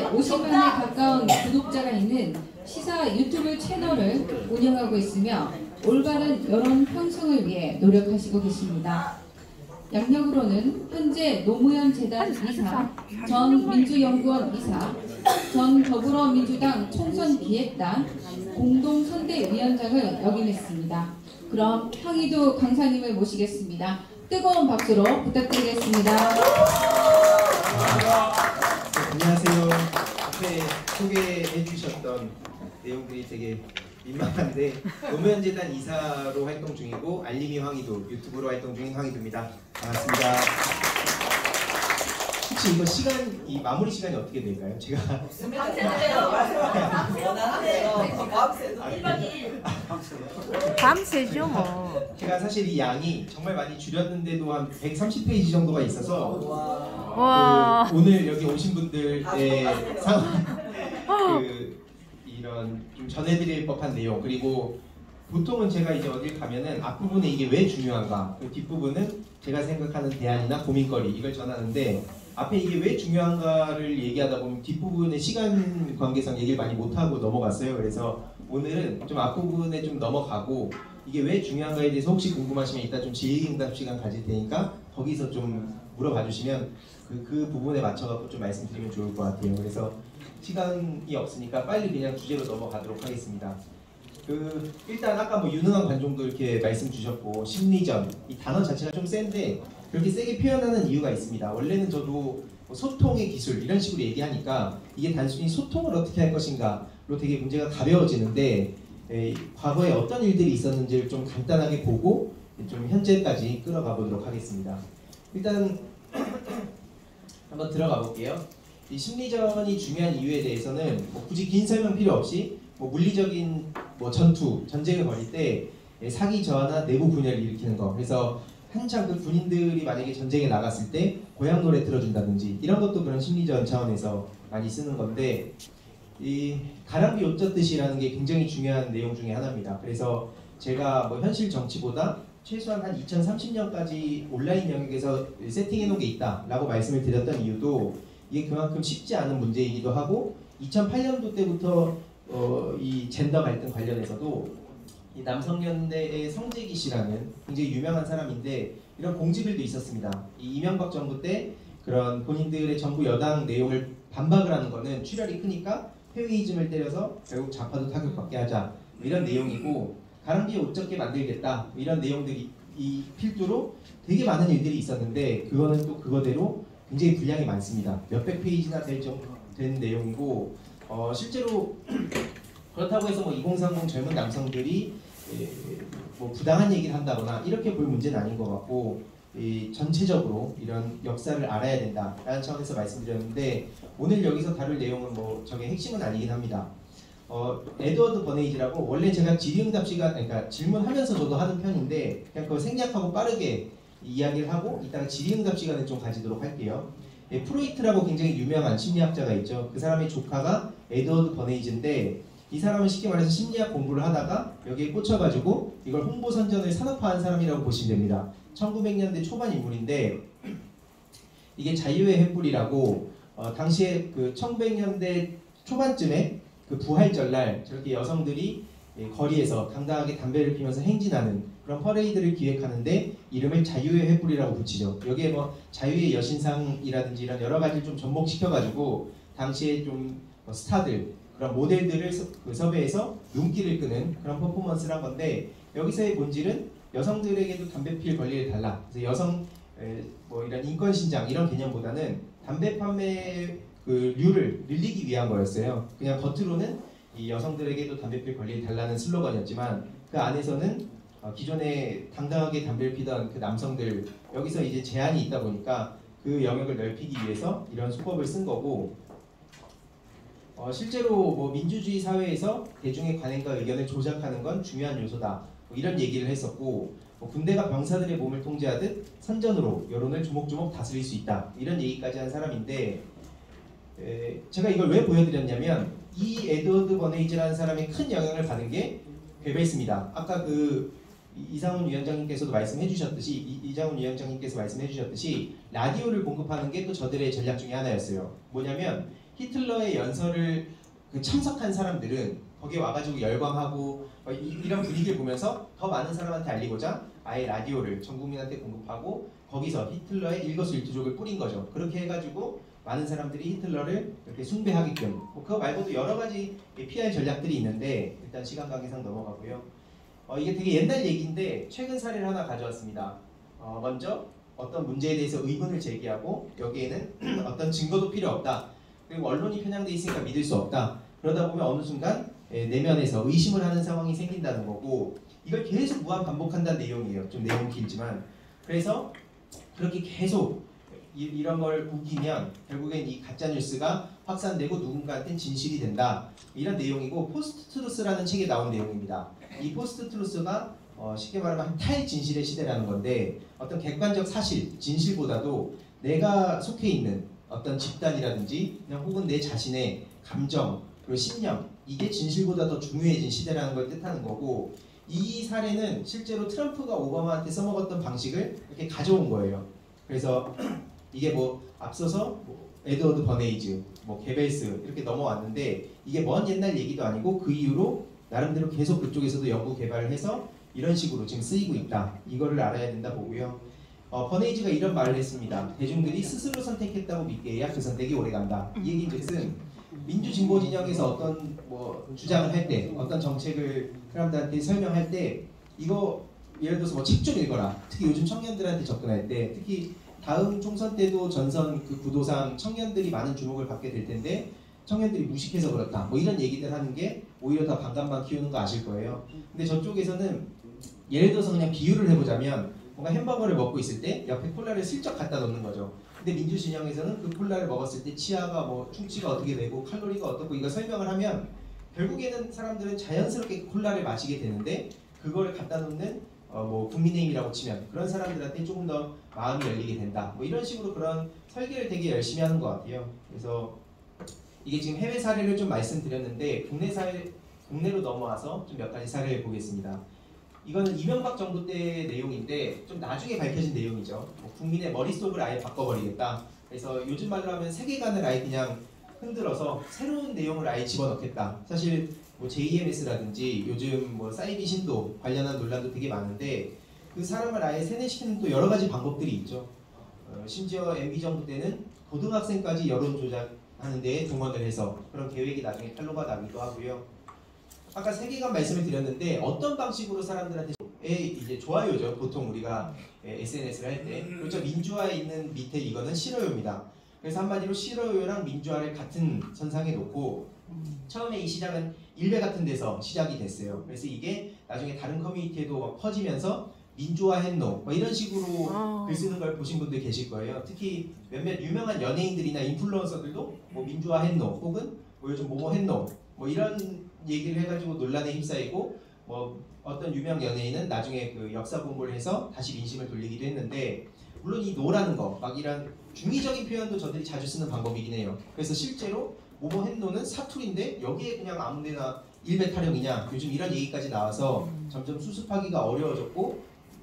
50만에 가까운 구독자가 있는 시사 유튜브 채널을 운영하고 있으며 올바른 여론 형성을 위해 노력하시고 계십니다. 양력으로는 현재 노무현 재단 이사, 전 민주연구원 이사, 전 더불어민주당 총선기획단 공동선대위원장을 역임했습니다. 그럼 황희두 강사님을 모시겠습니다. 뜨거운 박수로 부탁드리겠습니다. 안녕하세요. 앞에 소개해 주셨던 내용들이 되게 민망한데 노무현 재단 이사로 활동 중이고 알림이 황희두, 유튜브로 활동 중인 황희두입니다. 반갑습니다. 혹시 이거 이 마무리 시간이 어떻게 될까요? 제가 밤새죠 뭐. 제가 사실 이 양이 정말 많이 줄였는데도 한 130페이지 정도가 있어서 와. 오늘 여기 오신 분들의 상황 이런 좀 전해드릴 법한 내용, 그리고 보통은 제가 이제 어딜 가면은 앞부분에 이게 왜 중요한가, 그 뒷부분은 제가 생각하는 대안이나 고민거리 이걸 전하는데 앞에 이게 왜 중요한가를 얘기하다 보면 뒷부분에 시간 관계상 얘기를 많이 못하고 넘어갔어요. 그래서 오늘은 좀 앞부분에 좀 넘어가고 이게 왜 중요한가에 대해서 혹시 궁금하시면 이따 좀 질의응답 시간 가질 테니까 거기서 좀 물어봐 주시면 그 부분에 맞춰갖고 좀 말씀드리면 좋을 것 같아요. 그래서 시간이 없으니까 빨리 그냥 주제로 넘어가도록 하겠습니다. 일단 아까 뭐 유능한 관종도 이렇게 말씀 주셨고 심리전, 이 단어 자체가 좀 센데 그렇게 세게 표현하는 이유가 있습니다. 원래는 저도 뭐 소통의 기술 이런 식으로 얘기하니까 이게 단순히 소통을 어떻게 할 것인가로 되게 문제가 가벼워지는데 과거에 어떤 일들이 있었는지를 좀 간단하게 보고 좀 현재까지 끌어가 보도록 하겠습니다. 일단 한번 들어가 볼게요. 이 심리전이 중요한 이유에 대해서는 뭐 굳이 긴 설명 필요 없이 뭐 물리적인 뭐 전쟁을 벌일 때 사기 저하나 내부 분열을 일으키는 거, 그래서 한창 그 군인들이 만약에 전쟁에 나갔을 때 고향 노래 들어준다든지 이런 것도 그런 심리전 차원에서 많이 쓰는 건데, 이 가랑비 옷 젖듯이라는 게 굉장히 중요한 내용 중에 하나입니다. 그래서 제가 뭐 현실 정치보다 최소한 한 2030년까지 온라인 영역에서 세팅해 놓은 게 있다라고 말씀을 드렸던 이유도 이게 그만큼 쉽지 않은 문제이기도 하고, 2008년도 때부터 이 젠더 갈등 관련해서도 이 남성연대의 성재기 씨라는 굉장히 유명한 사람인데 이런 공지글도 있었습니다. 이 이명박 정부 때 그런 본인들의 정부 여당 내용을 반박을 하는 거는 출혈이 크니까 페미니즘을 때려서 결국 좌파도 타격받게 하자, 이런 내용이고, 가랑비에 옷 젖게 만들겠다, 이런 내용들이 이 필두로 되게 많은 일들이 있었는데 그거는 또 그거대로 굉장히 분량이 많습니다. 몇백 페이지나 된 내용이고, 실제로 그렇다고 해서 뭐 2030 젊은 남성들이 뭐 부당한 얘기를 한다거나 이렇게 볼 문제는 아닌 것 같고, 전체적으로 이런 역사를 알아야 된다라는 차원에서 말씀드렸는데, 오늘 여기서 다룰 내용은 뭐 저게 핵심은 아니긴 합니다. 에드워드 버네이지라고, 원래 제가 질의응답 시간, 그러니까 질문하면서 저도 하는 편인데 그냥 그거 생략하고 빠르게 이야기를 하고 이따가 질의응답 시간을 좀 가지도록 할게요. 프로이트라고 굉장히 유명한 심리학자가 있죠. 그 사람의 조카가 에드워드 버네이지인데, 이 사람은 쉽게 말해서 심리학 공부를 하다가 여기에 꽂혀가지고 이걸 홍보 선전을 산업화한 사람이라고 보시면 됩니다. 1900년대 초반 인물인데, 이게 자유의 횃불이라고 당시에 그 1900년대 초반쯤에 그 부활절날 저렇게 여성들이 거리에서 당당하게 담배를 피면서 행진하는 그런 퍼레이드를 기획하는데 이름을 자유의 횃불이라고 붙이죠. 여기에 뭐 자유의 여신상이라든지 이런 여러 가지를 좀 접목시켜가지고 당시에 좀 스타들, 그런 모델들을 섭외해서 눈길을 끄는 그런 퍼포먼스를 한 건데, 여기서의 본질은 여성들에게도 담배 필 권리를 달라. 그래서 여성 뭐 이런 인권 신장 이런 개념보다는 담배 판매 그 류를 늘리기 위한 거였어요. 그냥 겉으로는 이 여성들에게도 담배 필 권리를 달라는 슬로건이었지만 그 안에서는 기존에 당당하게 담배를 피던 그 남성들, 여기서 이제 제한이 있다 보니까 그 영역을 넓히기 위해서 이런 수법을 쓴 거고, 실제로 뭐 민주주의 사회에서 대중의 관행과 의견을 조작하는 건 중요한 요소다, 뭐 이런 얘기를 했었고, 뭐 군대가 병사들의 몸을 통제하듯 선전으로 여론을 조목조목 다스릴 수 있다, 이런 얘기까지 한 사람인데, 제가 이걸 왜 보여드렸냐면 이 에드워드 버네이지라는 사람이 큰 영향을 받은 게 괴벨스입니다. 아까 그 이상훈 위원장님께서도 말씀해 주셨듯이 이장훈 위원장님께서 말씀해 주셨듯이 라디오를 공급하는 게 또 저들의 전략 중에 하나였어요. 뭐냐면 히틀러의 연설을 참석한 사람들은 거기에 와가지고 열광하고 이런 분위기를 보면서 더 많은 사람한테 알리고자 아예 라디오를 전 국민한테 공급하고 거기서 히틀러의 일거수일투족을 뿌린 거죠. 그렇게 해가지고 많은 사람들이 히틀러를 이렇게 숭배하게끔 그거 말고도 여러 가지 PR 전략들이 있는데 일단 시간 관계상 넘어가고요. 이게 되게 옛날 얘기인데 최근 사례를 하나 가져왔습니다. 먼저 어떤 문제에 대해서 의문을 제기하고 여기에는 어떤 증거도 필요 없다. 그리고 언론이 편향돼 있으니까 믿을 수 없다. 그러다 보면 어느 순간 내면에서 의심을 하는 상황이 생긴다는 거고 이걸 계속 무한 반복한다는 내용이에요. 좀 내용은 길지만 그래서 그렇게 계속 이런 걸 우기면 결국엔 이 가짜 뉴스가 확산되고 누군가한테는 진실이 된다. 이런 내용이고 포스트 트루스라는 책에 나온 내용입니다. 이 포스트 트루스가 쉽게 말하면 탈진실의 시대라는 건데 어떤 객관적 사실, 진실보다도 내가 속해 있는 어떤 집단이라든지 그냥 혹은 내 자신의 감정 그리고 신념 이게 진실보다 더 중요해진 시대라는 걸 뜻하는 거고 이 사례는 실제로 트럼프가 오바마한테 써먹었던 방식을 이렇게 가져온 거예요. 그래서 이게 뭐 앞서서 에드워드 버네이즈, 게벨스 이렇게 넘어왔는데 이게 먼 옛날 얘기도 아니고 그 이후로 나름대로 계속 그쪽에서도 연구 개발을 해서 이런 식으로 지금 쓰이고 있다. 이거를 알아야 된다 보고요. 버네이즈가 이런 말을 했습니다. 대중들이 스스로 선택했다고 믿게 해야 그 선택이 오래간다. 이 얘기인즉슨 민주진보 진영에서 어떤 주장을 할 때, 어떤 정책을 사람들한테 설명할 때 이거 예를 들어서 책 좀 읽어라. 특히 요즘 청년들한테 접근할 때, 특히 다음 총선 때도 전선 그 구도상 청년들이 많은 주목을 받게 될 텐데 청년들이 무식해서 그렇다. 이런 얘기들 하는 게 오히려 더 반감만 키우는 거 아실 거예요. 근데 저쪽에서는 예를 들어서 그냥 비유를 해보자면 뭔가 햄버거를 먹고 있을 때 옆에 콜라를 슬쩍 갖다 놓는 거죠. 근데 민주 진영에서는 그 콜라를 먹었을 때 치아가 충치가 어떻게 되고 칼로리가 어떻고 이거 설명을 하면 결국에는 사람들은 자연스럽게 콜라를 마시게 되는데 그거를 갖다 놓는 국민의힘이라고 치면 그런 사람들한테 조금 더 마음이 열리게 된다. 이런 식으로 그런 설계를 되게 열심히 하는 것 같아요. 그래서 이게 지금 해외 사례를 좀 말씀드렸는데 국내로 넘어와서 좀 몇 가지 사례를 보겠습니다. 이거는 이명박 정부 때 내용인데 좀 나중에 밝혀진 내용이죠. 국민의 머릿속을 아예 바꿔버리겠다. 그래서 요즘 말로 하면 세계관을 아예 그냥 흔들어서 새로운 내용을 아예 집어넣겠다. 사실 JMS라든지 요즘 사이비 신도 관련한 논란도 되게 많은데 그 사람을 아예 세뇌시키는 또 여러 가지 방법들이 있죠. 심지어 MB 정부 때는 고등학생까지 여론 조작하는 데에 동원을 해서 그런 계획이 나중에 탄로가 나기도 하고요. 아까 세계관 말씀을 드렸는데 어떤 방식으로 사람들한테 이제 좋아요죠. 보통 우리가 SNS를 할 때 그렇죠. 민주화에 있는 밑에 이거는 싫어요입니다. 그래서 한마디로 싫어요랑 민주화를 같은 선상에 놓고 처음에 이 시작은 일베 같은 데서 시작이 됐어요. 그래서 이게 나중에 다른 커뮤니티에도 퍼지면서 민주화 했노 이런 식으로 글 쓰는 걸 보신 분들 계실 거예요. 특히 몇몇 유명한 연예인들이나 인플루언서들도 민주화 했노 혹은 요즘 뭐뭐 했노 이런 얘기를 해가지고 논란에 휩싸이고 어떤 유명 연예인은 나중에 그 역사 공부를 해서 다시 민심을 돌리기도 했는데 물론 이 노라는 거 이런 중의적인 표현도 저들이 자주 쓰는 방법이긴 해요. 그래서 실제로 뭐뭐 했노는 사투리인데 여기에 그냥 아무데나 일베 타령이냐 요즘 이런 얘기까지 나와서 점점 수습하기가 어려워졌고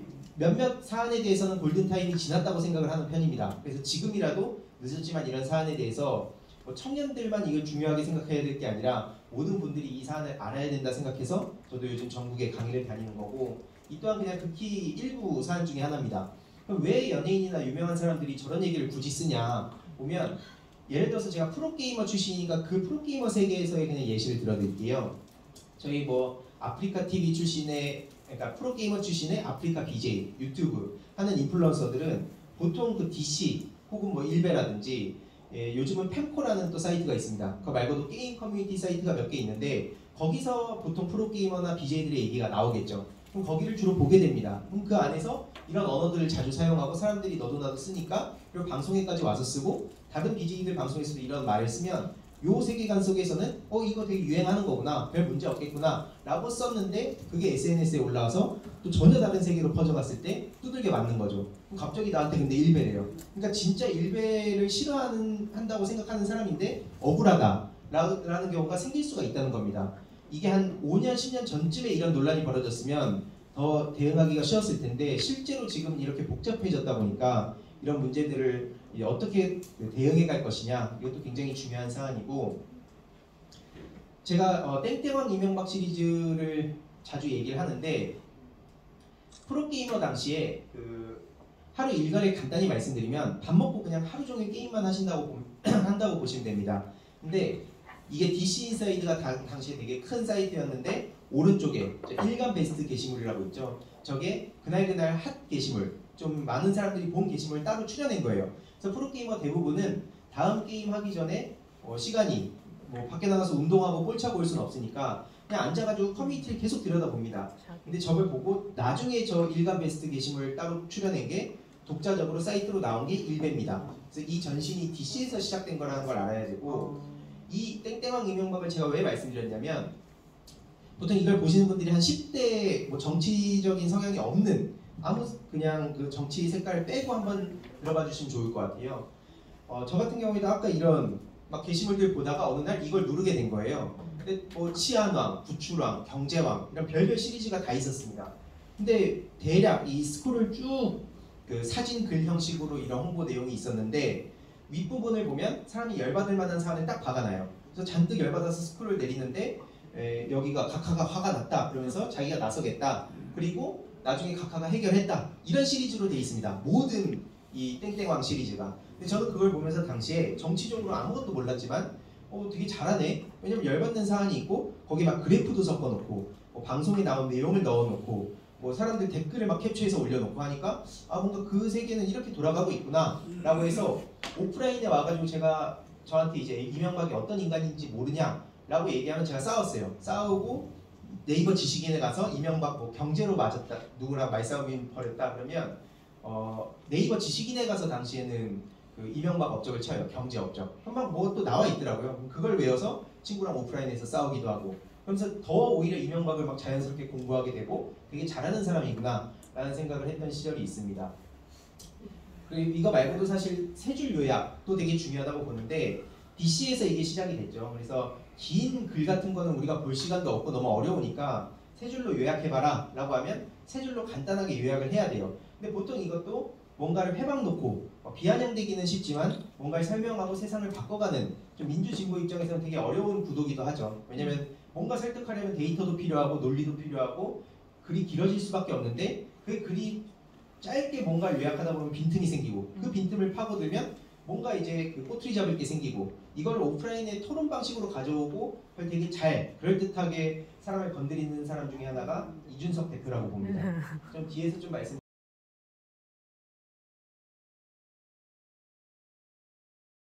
몇몇 사안에 대해서는 골든타임이 지났다고 생각을 하는 편입니다. 그래서 지금이라도 늦었지만 이런 사안에 대해서 청년들만 이걸 중요하게 생각해야 될 게 아니라 모든 분들이 이 사안을 알아야 된다 생각해서 저도 요즘 전국에 강의를 다니는 거고 이 또한 그냥 극히 일부 사안 중에 하나입니다. 그럼 왜 연예인이나 유명한 사람들이 저런 얘기를 굳이 쓰냐 보면 예를 들어서 제가 프로게이머 출신이니까 그 프로게이머 세계에서의 그냥 예시를 들어드릴게요. 저희 아프리카 TV 출신의 그러니까 프로게이머 출신의 아프리카 BJ, 유튜브 하는 인플루언서들은 보통 그 DC 혹은 일베라든지 요즘은 펜코라는 또 사이트가 있습니다. 그거 말고도 게임 커뮤니티 사이트가 몇 개 있는데 거기서 보통 프로게이머나 BJ들의 얘기가 나오겠죠. 그럼 거기를 주로 보게 됩니다. 그럼 그 안에서 이런 언어들을 자주 사용하고 사람들이 너도 나도 쓰니까 그리고 방송에까지 와서 쓰고 다른 BJ들 방송에서도 이런 말을 쓰면 요 세계관 속에서는 이거 되게 유행하는 거구나 별 문제 없겠구나 라고 썼는데 그게 SNS에 올라와서 또 전혀 다른 세계로 퍼져갔을 때 두들겨 맞는 거죠. 그럼 갑자기 나한테 근데 일베래요. 그러니까 진짜 일베를 싫어한다고 생각하는 사람인데 억울하다 라는 경우가 생길 수가 있다는 겁니다. 이게 한 5년 10년 전쯤에 이런 논란이 벌어졌으면 더 대응하기가 쉬웠을 텐데 실제로 지금 이렇게 복잡해졌다 보니까 이런 문제들을 이제 어떻게 대응해 갈 것이냐, 이것도 굉장히 중요한 사안이고, 제가 땡땡왕 이명박 시리즈를 자주 얘기를 하는데, 프로게이머 당시에 하루 일과를 간단히 말씀드리면 밥 먹고 그냥 하루 종일 게임만 한다고 보시면 됩니다. 근데 이게 DC 인사이드가 당시에 되게 큰 사이트였는데, 오른쪽에 일간 베스트 게시물이라고 있죠. 저게 그날 핫 게시물, 좀 많은 사람들이 본 게시물을 따로 추려낸 거예요. 그래서 프로게이머 대부분은 다음 게임 하기 전에 시간이 뭐 밖에 나가서 운동하고 볼 차고 올 수는 없으니까 그냥 앉아가지고 커뮤니티를 계속 들여다봅니다. 근데 저걸 보고 나중에 저 일간 베스트 게시물 따로 추려낸 게 독자적으로 사이트로 나온 게 일베입니다. 그래서 이 전신이 DC에서 시작된 거라는 걸 알아야 되고, 이 땡땡왕 이명박을 제가 왜 말씀드렸냐면, 보통 이걸 보시는 분들이 한 10대 뭐 정치적인 성향이 없는 아무 그냥 그 정치 색깔을 빼고 한번 들어봐 주시면 좋을 것 같아요. 저 같은 경우에도 아까 이런 막 게시물들 보다가 어느 날 이걸 누르게 된 거예요. 근데 뭐 치안왕, 구출왕, 경제왕 이런 별별 시리즈가 다 있었습니다. 근데 대략 이 스크롤 쭉 그 사진 글 형식으로 이런 홍보 내용이 있었는데, 윗부분을 보면 사람이 열받을 만한 사안을 딱 박아놔요. 그래서 잔뜩 열받아서 스크롤 내리는데 여기가 각하가 화가 났다 그러면서 자기가 나서겠다, 그리고 나중에 각하가 해결했다, 이런 시리즈로 돼 있습니다. 모든 이 땡땡왕 시리즈가. 근데 저는 그걸 보면서 당시에 정치적으로 아무것도 몰랐지만 되게 잘하네. 왜냐면 열받는 사안이 있고 거기에 막 그래프도 섞어놓고 뭐 방송에 나온 내용을 넣어놓고 뭐 사람들 댓글을 막 캡처해서 올려놓고 하니까 뭔가 그 세계는 이렇게 돌아가고 있구나 라고 해서 오프라인에 와가지고 제가 저한테 이제 이명박이 어떤 인간인지 모르냐 라고 얘기하면 제가 싸웠어요. 싸우고 네이버 지식인에 가서 이명박 뭐 경제로 맞았다, 누구랑 말싸움이 벌였다 그러면 네이버 지식인에 가서 당시에는 그 이명박 업적을 쳐요. 경제 업적. 한방 뭐 또 나와 있더라고요. 그걸 외워서 친구랑 오프라인에서 싸우기도 하고, 그러면서 더 오히려 이명박을 막 자연스럽게 공부하게 되고 되게 잘하는 사람이구나 라는 생각을 했던 시절이 있습니다. 그리고 이거 말고도 사실 세 줄 요약도 되게 중요하다고 보는데, DC에서 이게 시작이 됐죠. 그래서 긴 글 같은 거는 우리가 볼 시간도 없고 너무 어려우니까 세 줄로 요약해봐라 라고 하면 세 줄로 간단하게 요약을 해야 돼요. 근데 보통 이것도 뭔가를 회방 놓고 비아냥되기는 쉽지만 뭔가를 설명하고 세상을 바꿔가는, 좀 민주진보 입장에서는 되게 어려운 구도기도 하죠. 왜냐면 뭔가 설득하려면 데이터도 필요하고 논리도 필요하고 글이 길어질 수밖에 없는데, 그 글이 짧게 뭔가를 요약하다 보면 빈틈이 생기고, 그 빈틈을 파고들면 뭔가 이제 그 꼬투리 잡을 게 생기고, 이걸 오프라인의 토론 방식으로 가져오고 그걸 되게 잘 그럴듯하게 사람을 건드리는 사람 중에 하나가 이준석 대표라고 봅니다. 좀 뒤에서 좀 말씀